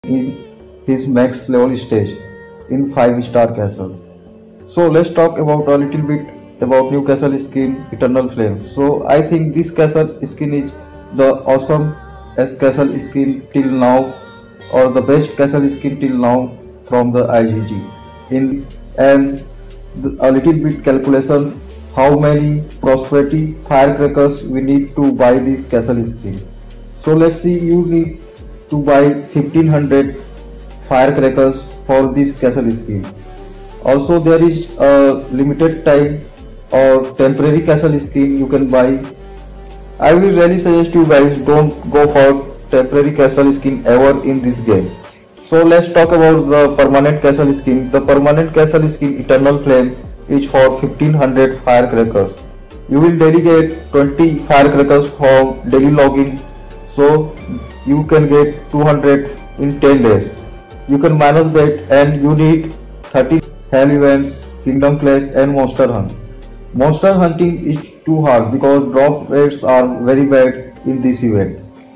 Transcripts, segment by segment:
in his max level stage in 5-star castle. So let's talk about a little bit about new castle skin Eternal Flame. So I think this castle skin is the awesome as castle skin till now, or the best castle skin till now from the IGG. A little bit calculation how many prosperity firecrackers we need to buy this castle skin. So let's see, you need to buy 1500 firecrackers for this castle skin. Also there is a limited time or temporary castle skin you can buy. I will really suggest you guys don't go for temporary castle skin ever in this game. So let's talk about the permanent castle skin. The permanent castle skin Eternal Flame is for 1500 firecrackers. You will daily get 20 firecrackers from daily login, so you can get 200 in 10 days. You can manage that, and you need 30 hell events, kingdom clash and monster hunt. Monster hunting is too hard because drop rates are very bad in this event.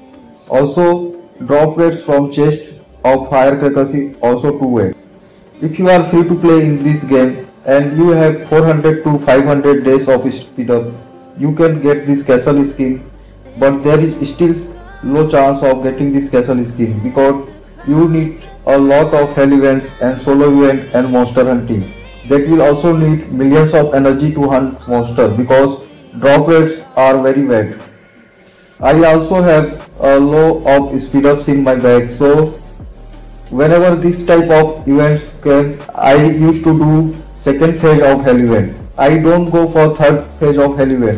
Also drop rates from chest of firecrackers is also too bad. If you are free to play in this game and you have 400 to 500 days of speed up, you can get this castle skin, but there is still low chance of getting this castle skin because you need a lot of hell events and solo event and monster hunting. That will also need millions of energy to hunt monster because drop rates are very bad. I also have a low of speed ups in my bag, so whenever this type of events came, I used to do second phase of hell event. I don't go for third phase of hell event.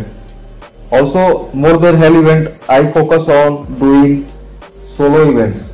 Also more than hell event, I focus on doing solo events.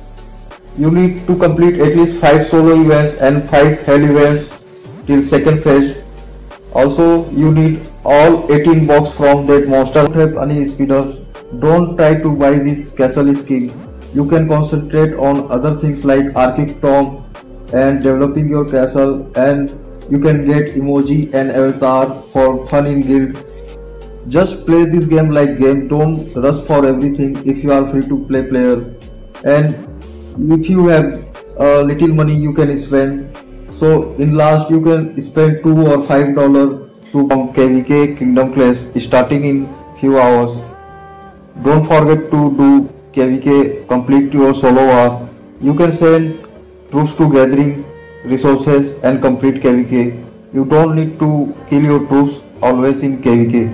You need to complete at least 5 solo events and 5 hell events till second phase. Also you need all 18 box from that monster. Don't have any speed ups, don't try to buy this castle skin. You can concentrate on other things like Arctic Tomb and developing your castle, and you can get emoji and avatar for fun in guild. Just play this game like game, don't rush for everything if you are free to play player. And if you have little money you can spend, so in last you can spend $2 or $5 to KVK Kingdom Clash starting in few hours. Don't forget to do KVK, complete your solo war. You can send troops to gathering resources and complete KVK. You don't need to kill your troops always in KVK.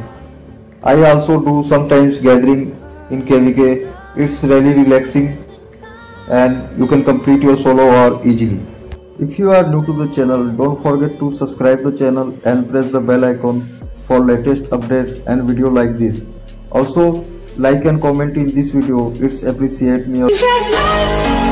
I also do sometimes gathering in KVK. It's really relaxing and you can complete your solo war easily. If you are new to the channel, don't forget to subscribe the channel and press the bell icon for latest updates and video like this. Also like and comment in this video, it's appreciate me.